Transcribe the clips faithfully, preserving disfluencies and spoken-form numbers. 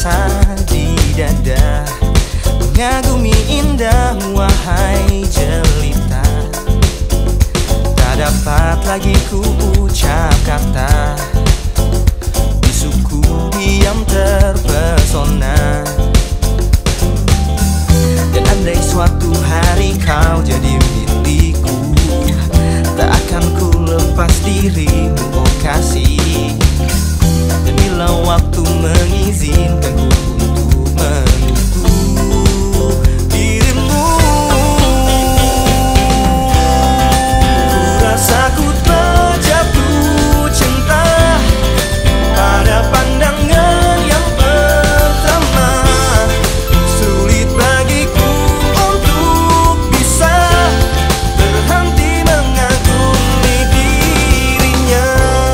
rasa di dada, mengagumi indah wahai jelita. Tak dapat lagi ku ucap kata, bisuku diam terpesona. Dan andai suatu hari kau jadi milikku, tak akan ku lepas dirimu, oh kasih. Dan bila waktu mengizinkanku untuk menunggu dirimu, ku rasa ku terjatuh cinta pada pandangan yang pertama. Sulit bagiku untuk bisa berhenti mengagumi dirinya.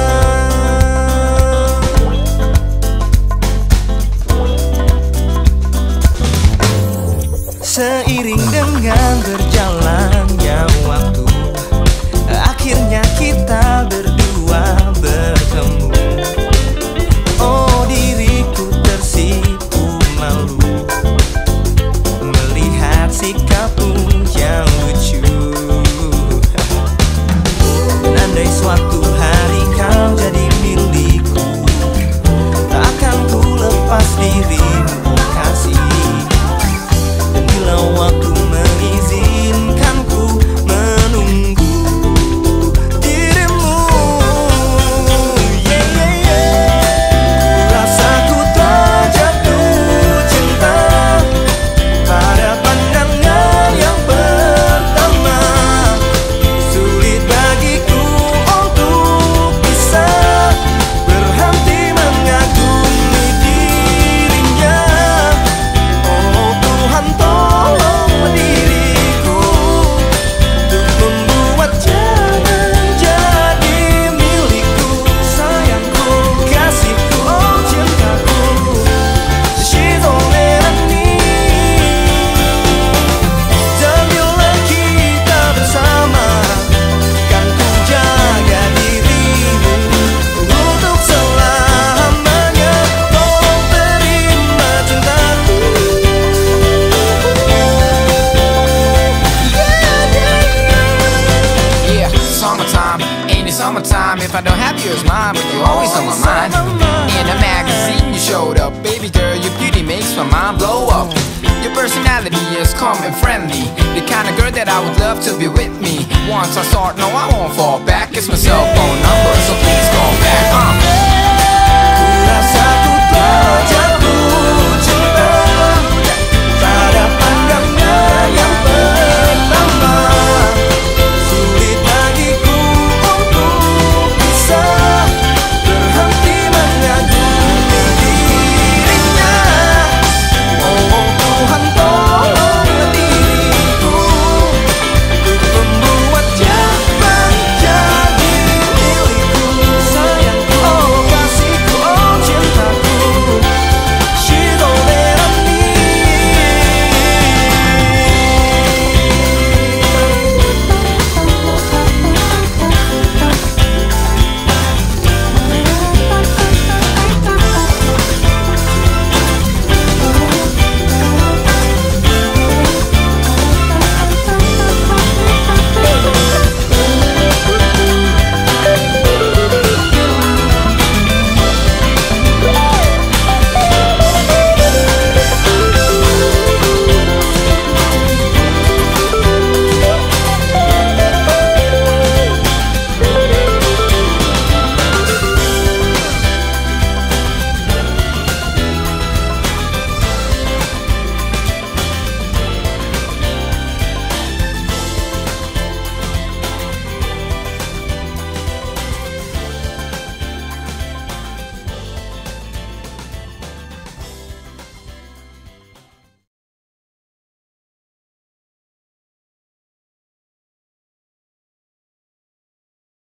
Seiring dengan berjalannya waktu, akhirnya kita berdua bertemu. Oh diriku tersipu malu melihat sikapmu yang lucu. Dan andai suatu hari kau jadi milikku, tak akan ku lepas dirimu, oh kasih. Dan bila waktu mengizinkanku menunggu dirimu, yeah, yeah, yeah. Rasaku terjatuh cinta pada pandangan yang pertama. Sulit bagiku untuk bisa berhenti mengagumi dirinya. Oh Tuhan, tolong diriku untuk membuat jangan jadi milikku. Sayangku, kasihku, oh cintaku, she's all that I need. Dan bila kita bersama, kan ku jaga dirimu untuk selamanya. Tolong terima cintaku. Yeah, summertime, ain't it summertime? If I don't have you as mine, but you're always on my mind. In a magazine you showed up, baby girl, your beauty makes my mind blow up. Your personality is calm and friendly, the kind of girl that I would love to be with me. Once I start, no I won't fall back. It's my cell phone number, so please call back. uh.